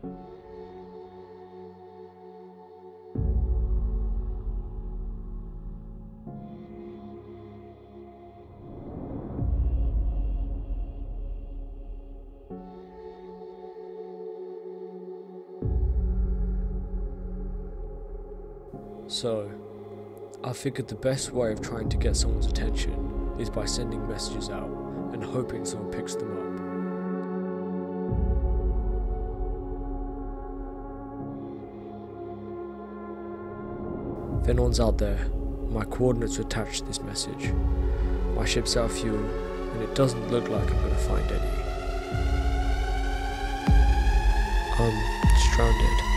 So, I figured the best way of trying to get someone's attention is by sending messages out and hoping someone picks them up. If anyone's out there, my coordinates are attached to this message. My ship's out of fuel, and it doesn't look like I'm going to find any. I'm stranded.